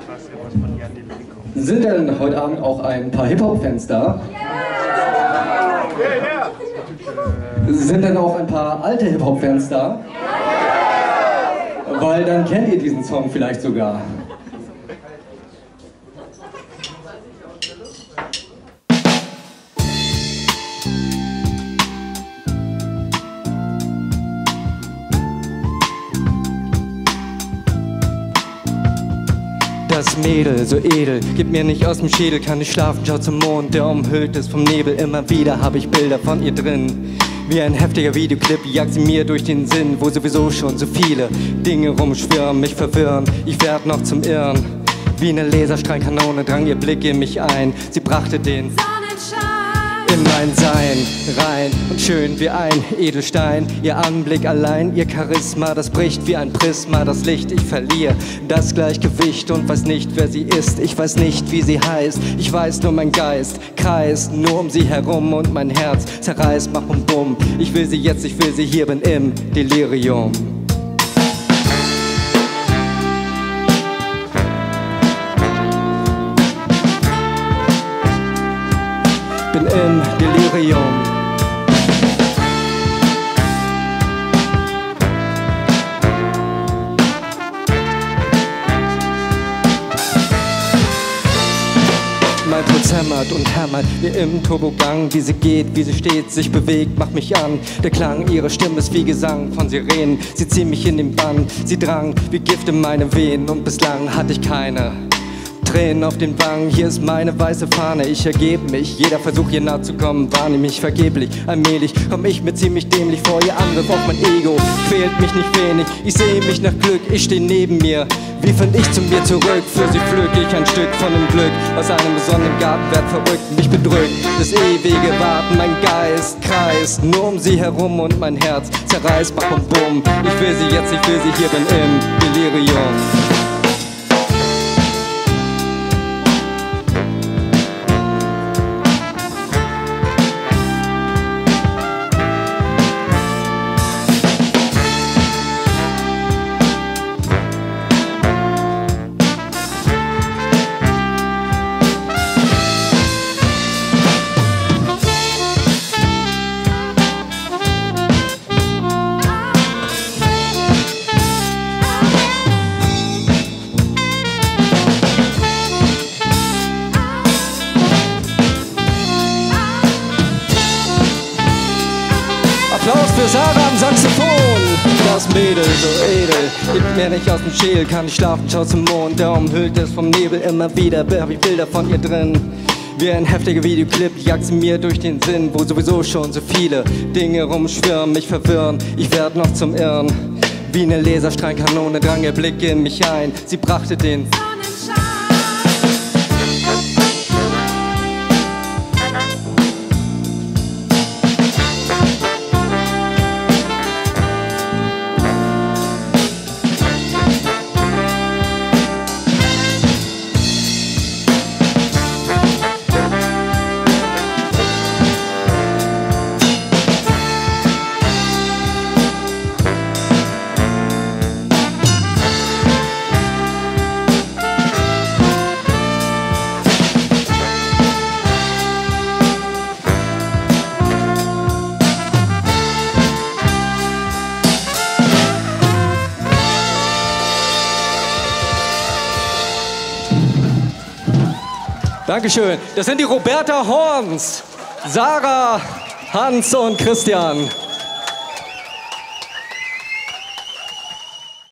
Sind denn heute Abend auch ein paar Hip-Hop-Fans da? Sind denn auch ein paar alte Hip-Hop-Fans da? Weil dann kennt ihr diesen Song vielleicht sogar. Das Mädel, so edel, gib mir nicht aus dem Schädel, kann nicht schlafen, schau zum Mond, der umhüllt ist vom Nebel. Immer wieder hab ich Bilder von ihr drin. Wie ein heftiger Videoclip jagt sie mir durch den Sinn, wo sowieso schon so viele Dinge rumschwirren, mich verwirren. Ich werd noch zum Irren. Wie eine Laserstrahlkanone drang ihr Blick in mich ein. Sie brachte den Sonnenschein in mein Sein rein und schön wie ein Edelstein. Ihr Anblick allein, ihr Charisma, das bricht wie ein Prisma. Das Licht, ich verliere das Gleichgewicht und weiß nicht, wer sie ist. Ich weiß nicht, wie sie heißt. Ich weiß nur, mein Geist kreist nur um sie herum und mein Herz zerreißt, mach bum bum. Ich will sie jetzt, ich will sie hier, bin im Delirium. Bin im Delirium. Mein Puls hämmert und hämmert wie im Turbogang. Wie sie geht, wie sie steht, sich bewegt, macht mich an. Der Klang ihrer Stimme ist wie Gesang von Sirenen. Sie ziehen mich in den Bann, sie drang wie Gift in meine Venen. Und bislang hatte ich keine Tränen auf den Wangen, hier ist meine weiße Fahne. Ich ergebe mich, jeder Versuch hier nahe zu kommen, wahrnehme mich vergeblich. Allmählich komm ich mir ziemlich dämlich vor, ihr Angriff auf mein Ego quält mich nicht wenig. Ich sehe mich nach Glück, ich stehe neben mir. Wie find ich zu mir zurück? Für sie pflück ich ein Stück von dem Glück. Aus einem besonderen Garten werd verrückt, mich bedrückt das ewige Warten. Mein Geist kreist nur um sie herum und mein Herz zerreißt, bach und bumm. Ich will sie jetzt, ich will sie hier, bin im Delirium. Applaus für Sarah am Saxophon. Das Mädel, so edel, gibt mir nicht aus dem Schädel, kann nicht schlafen, schau zum Mond, der umhüllt ist vom Nebel. Immer wieder hab ich Bilder von ihr drin. Wie ein heftiger Videoclip jagt sie mir durch den Sinn, wo sowieso schon so viele Dinge rumschwirren, mich verwirren. Ich werd noch zum Irren. Wie eine Laserstrahlkanone drang ihr Blick in mich ein. Sie brachte den Sonnenschein. Dankeschön. Das sind die Roberta Horns, Sarah, Hans und Christian.